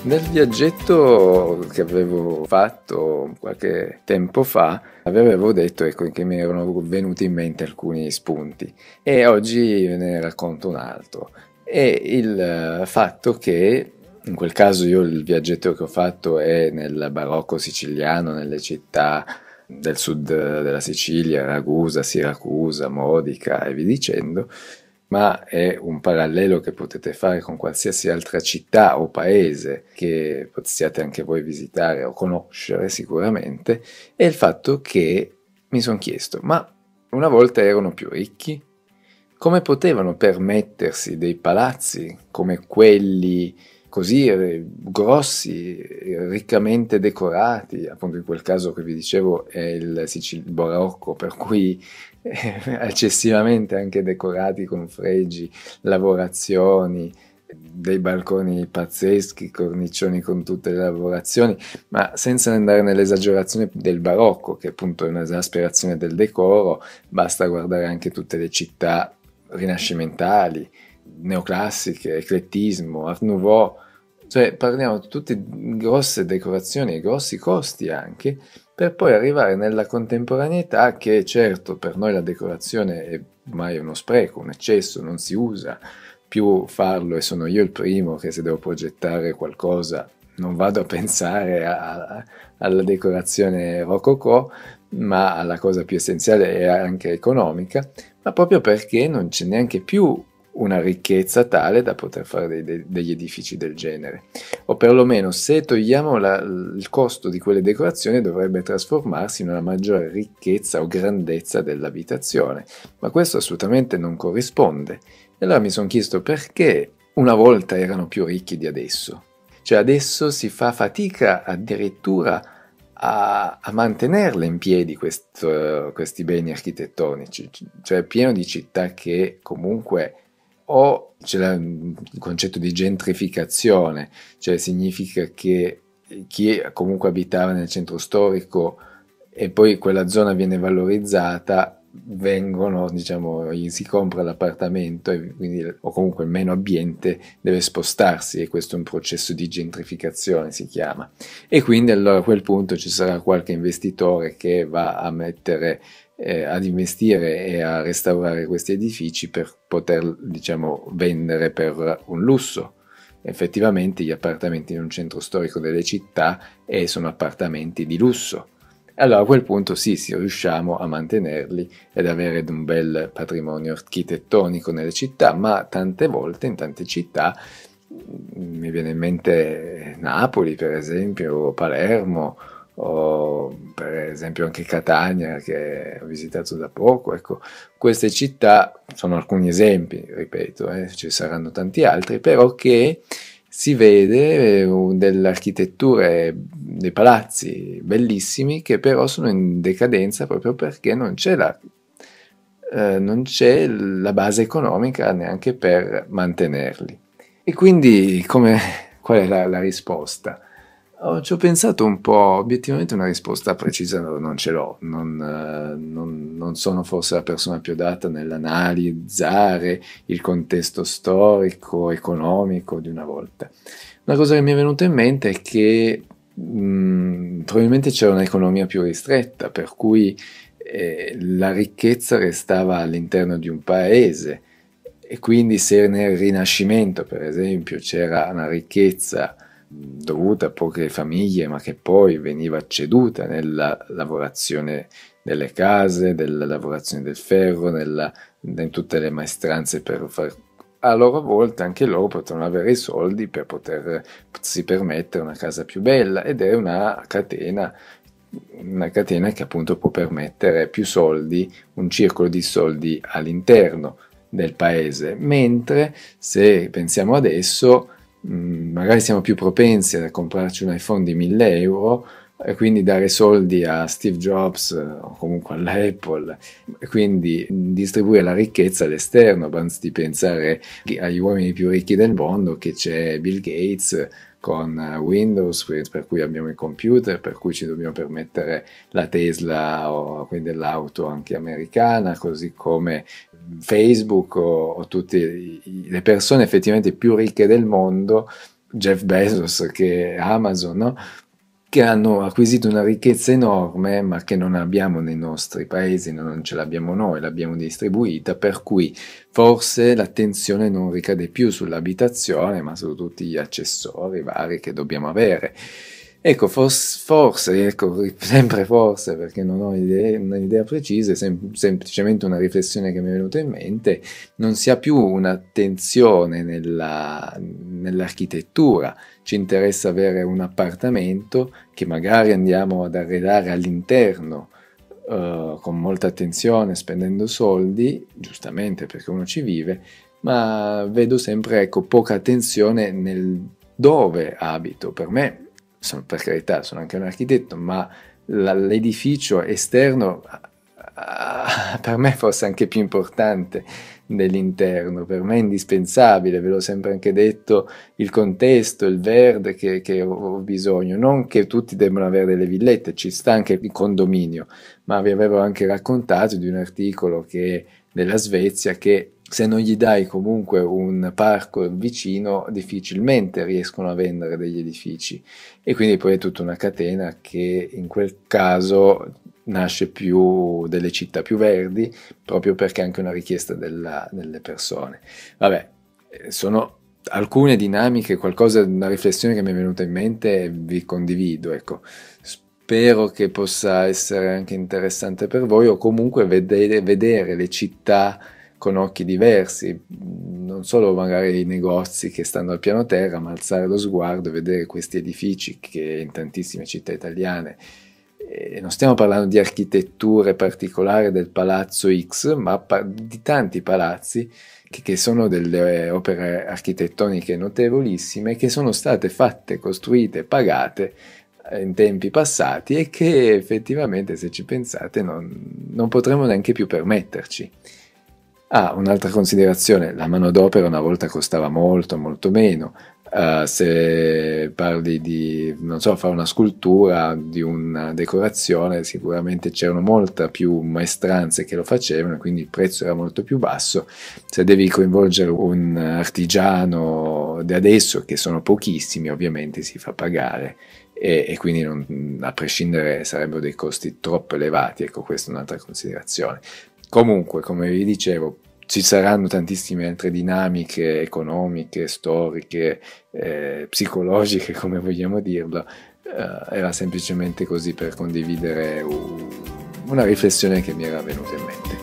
Nel viaggetto che avevo fatto qualche tempo fa, avevo detto ecco, che mi erano venuti in mente alcuni spunti e oggi ve ne racconto un altro. È il fatto che in quel caso io il viaggetto che ho fatto è nel barocco siciliano, nelle città del sud della Sicilia, Ragusa, Siracusa, Modica e via dicendo, ma è un parallelo che potete fare con qualsiasi altra città o paese che possiate anche voi visitare o conoscere sicuramente, è il fatto che mi sono chiesto, ma una volta erano più ricchi? Come potevano permettersi dei palazzi come quelli così grossi, riccamente decorati, appunto in quel caso che vi dicevo è il barocco, per cui eccessivamente anche decorati con fregi, lavorazioni, dei balconi pazzeschi, cornicioni con tutte le lavorazioni, ma senza andare nell'esagerazione del barocco, che appunto è un'esasperazione del decoro, basta guardare anche tutte le città rinascimentali, neoclassiche, eclettismo, Art Nouveau, cioè parliamo di tutte grosse decorazioni e grossi costi anche, per poi arrivare nella contemporaneità che certo per noi la decorazione è ormai uno spreco, un eccesso, non si usa più farlo e sono io il primo che se devo progettare qualcosa non vado a pensare alla decorazione rococò, ma alla cosa più essenziale e anche economica, ma proprio perché non c'è neanche più una ricchezza tale da poter fare degli edifici del genere. O perlomeno se togliamo il costo di quelle decorazioni dovrebbe trasformarsi in una maggiore ricchezza o grandezza dell'abitazione, ma questo assolutamente non corrisponde. E allora mi sono chiesto perché una volta erano più ricchi di adesso. Cioè adesso si fa fatica addirittura a mantenerle in piedi questi beni architettonici, cioè è pieno di città che comunque o c'è il concetto di gentrificazione, cioè significa che chi comunque abitava nel centro storico e poi quella zona viene valorizzata, vengono, diciamo, gli si compra l'appartamento e quindi, o comunque il meno abbiente deve spostarsi e questo è un processo di gentrificazione si chiama, e quindi allora a quel punto ci sarà qualche investitore che va a mettere ad investire e a restaurare questi edifici per poter, diciamo, vendere per un lusso. Effettivamente gli appartamenti in un centro storico delle città sono appartamenti di lusso. Allora a quel punto sì, riusciamo a mantenerli ed avere un bel patrimonio architettonico nelle città, ma tante volte in tante città, mi viene in mente Napoli per esempio, o Palermo, o per esempio anche Catania che ho visitato da poco, ecco, queste città sono alcuni esempi, ripeto, ci saranno tanti altri, però che si vede delle architetture, dei palazzi bellissimi che però sono in decadenza proprio perché non c'è la base economica neanche per mantenerli. E quindi qual è la risposta? Ci ho pensato un po', obiettivamente una risposta precisa non ce l'ho, non sono forse la persona più adatta nell'analizzare il contesto storico, economico di una volta. Una cosa che mi è venuta in mente è che probabilmente c'era un'economia più ristretta, per cui la ricchezza restava all'interno di un paese e quindi se nel Rinascimento, per esempio, c'era una ricchezza dovuta a poche famiglie, ma che poi veniva ceduta nella lavorazione delle case, nella lavorazione del ferro, in tutte le maestranze per fare a loro volta anche loro potevano avere i soldi per potersi permettere una casa più bella ed è una catena che appunto può permettere più soldi, un circolo di soldi all'interno del paese, mentre se pensiamo adesso magari siamo più propensi a comprarci un iPhone di 1000 euro e quindi dare soldi a Steve Jobs o comunque all'Apple e quindi distribuire la ricchezza all'esterno, anzi di pensare agli uomini più ricchi del mondo che c'è Bill Gates con Windows, per cui abbiamo i computer, per cui ci dobbiamo permettere la Tesla o quindi l'auto anche americana, così come Facebook o tutte le persone effettivamente più ricche del mondo Jeff Bezos che Amazon, no? Che hanno acquisito una ricchezza enorme, ma che non abbiamo nei nostri paesi, non ce l'abbiamo noi, l'abbiamo distribuita, per cui forse l'attenzione non ricade più sull'abitazione, ma su tutti gli accessori vari che dobbiamo avere. Ecco, forse, ecco, sempre forse, perché non ho un'idea precisa, semplicemente una riflessione che mi è venuta in mente, non si ha più un'attenzione nell'architettura. Ci interessa avere un appartamento che magari andiamo ad arredare all'interno con molta attenzione, spendendo soldi, giustamente perché uno ci vive, ma vedo sempre, ecco, poca attenzione nel dove abito. Per me, per carità, sono anche un architetto, ma l'edificio esterno per me forse anche più importante dell'interno, per me è indispensabile, ve l'ho sempre anche detto, il contesto, il verde che ho bisogno, non che tutti debbano avere delle villette, ci sta anche il condominio, ma vi avevo anche raccontato di un articolo della Svezia che se non gli dai comunque un parco vicino difficilmente riescono a vendere degli edifici, e quindi poi è tutta una catena che in quel caso nasce più delle città più verdi, proprio perché è anche una richiesta delle persone. Vabbè, sono alcune dinamiche, una riflessione che mi è venuta in mente e vi condivido, ecco. Spero che possa essere anche interessante per voi, o comunque vedere le città con occhi diversi, non solo magari i negozi che stanno al piano terra, ma alzare lo sguardo e vedere questi edifici che in tantissime città italiane, non stiamo parlando di architetture particolari del palazzo X, ma di tanti palazzi che sono delle opere architettoniche notevolissime, che sono state fatte, costruite, pagate in tempi passati e che effettivamente, se ci pensate, non potremo neanche più permetterci. Ah, un'altra considerazione, la manodopera una volta costava molto, molto meno. Se parli di, non so, fare una scultura, di una decorazione, sicuramente c'erano molta più maestranze che lo facevano, quindi il prezzo era molto più basso. Se devi coinvolgere un artigiano di adesso, che sono pochissimi, ovviamente si fa pagare e quindi a prescindere sarebbero dei costi troppo elevati. Ecco, questa è un'altra considerazione. Comunque, come vi dicevo, ci saranno tantissime altre dinamiche economiche, storiche, psicologiche, come vogliamo dirlo. Era semplicemente così per condividere una riflessione che mi era venuta in mente.